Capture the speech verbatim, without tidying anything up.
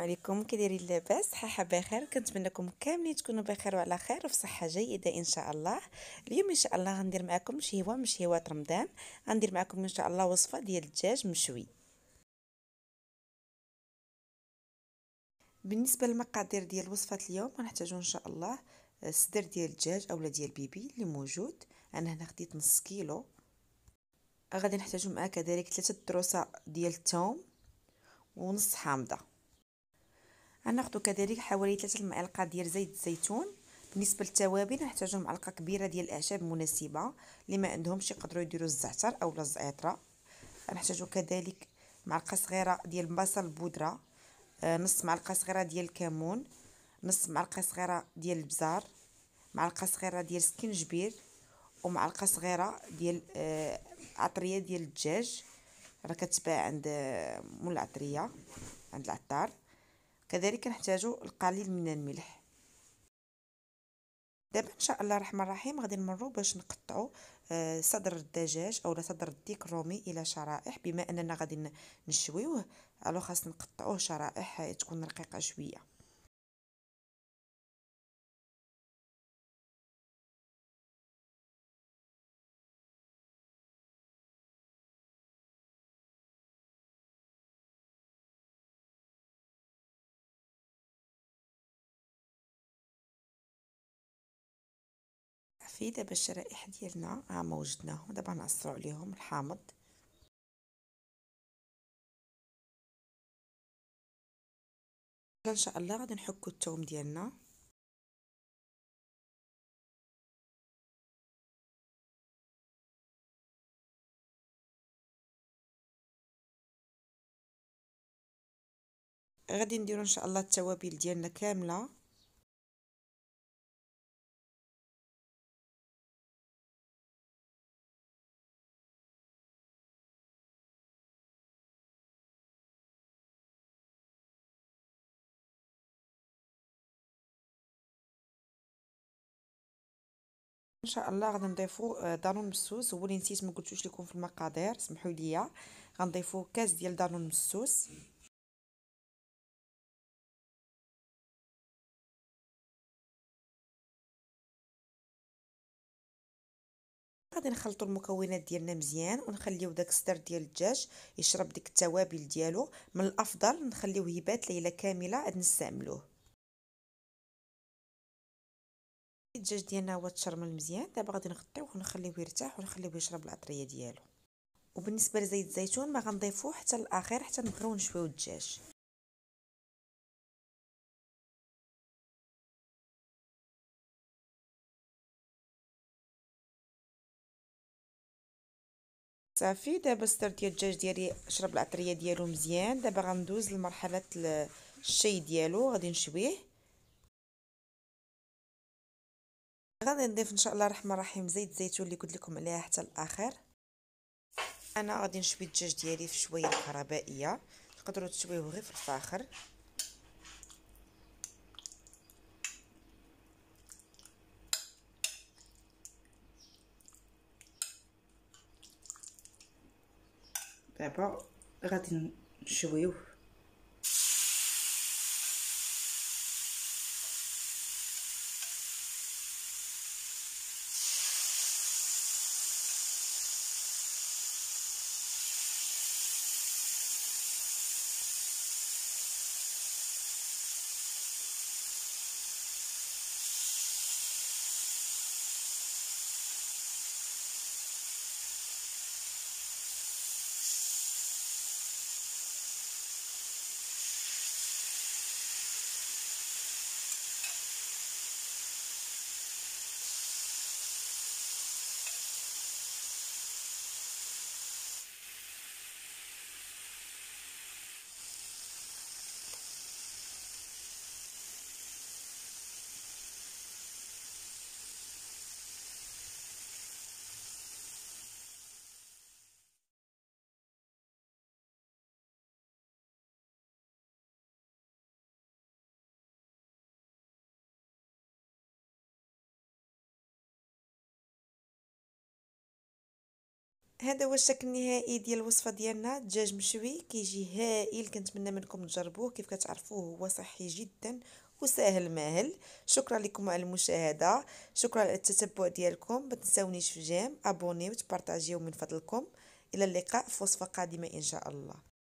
عليكم، كي دايرين؟ لاباس؟ صحه بخير. كنتمنىكم كاملين تكونوا بخير وعلى خير وفي صحه جيده ان شاء الله. اليوم ان شاء الله غندير معكم شهوه من شهوات رمضان. غندير معكم ان شاء الله وصفه ديال الدجاج مشوي. بالنسبه للمقادير ديال وصفه اليوم غنحتاجو ان شاء الله صدر ديال الدجاج اولا ديال بيبي اللي موجود. انا هنا خديت نص كيلو. غادي نحتاجو معاه كذلك ثلاثه دروسه ديال الثوم ونص حامضه. غناخذ كذلك حوالي ثلاثة المعالق ديال زيت الزيتون. بالنسبه للتوابل نحتاجو معلقه كبيره ديال الاعشاب المناسبه، اللي ما عندهمش يقدروا يديروا الزعتر اولا الزعتره. غنحتاجو كذلك معلقه صغيره ديال البصل البودره، آه نص معلقه صغيره ديال الكمون، نص معلقه صغيره ديال البزار، معلقه صغيره ديال السكنجبير، ومعلقه صغيره ديال آه عطريه ديال الدجاج راه كتباع عند مول العطريه عند العطار. كذلك كنحتاجو القليل من الملح. دابا ان شاء الله الرحمن الرحيم غادي نمروا باش نقطعوا آه صدر الدجاج اولا صدر الديك الرومي الى شرائح. بما اننا غادي نشويوه الو خاص نقطعوه شرائح تكون رقيقه شويه. في دابا الشرائح ديالنا ها ما وجدناهم، دابا نعصروا عليهم الحامض. ان شاء الله غادي نحكوا الثوم ديالنا. غادي نديروا ان شاء الله التوابل ديالنا كامله. ان شاء الله غادي نضيفوا دانون مسوس، هو اللي نسيت ما قلتوش لكم في المقادير، سمحوا لي. غنضيفوا كاس ديال دانون مسوس. غادي نخلطوا المكونات ديالنا مزيان ونخليو داك الصدر ديال الدجاج يشرب ديك التوابل ديالو. من الافضل نخليوه يبات ليله كامله عاد نستعملوه. الدجاج ديالنا هو تشرمل مزيان. دابا غادي نغطيوه ونخليوه يرتاح ونخليوه يشرب العطريه ديالو. وبالنسبه لزيت الزيتون ما غنضيفوه حتى الاخير حتى نبغيو نشويو الدجاج. صافي دابا الصدر ديال الدجاج ديالي شرب العطريه ديالو مزيان. دابا غندوز لمرحله الشي ديالو، غادي نشويه. غادي نضيف ان شاء الله الرحمن الرحيم زيت الزيتون اللي قلت لكم عليها حتى الاخر. انا غادي نشوي الدجاج ديالي في شويه كهربائيه، تقدروا تشويوه غير في الفاخر. دابا غادي نشويوه. هذا هو الشكل النهائي ديال الوصفه ديالنا، دجاج مشوي كيجي هائل. كنتمنى منكم تجربوه، كيف كتعرفوه هو صحي جدا وسهل ماهل. شكرا لكم على المشاهده، شكرا على التتبع ديالكم. ما تنساونيش في جيم ابوني وتبارطاجيو من فضلكم. الى اللقاء في وصفه قادمه ان شاء الله.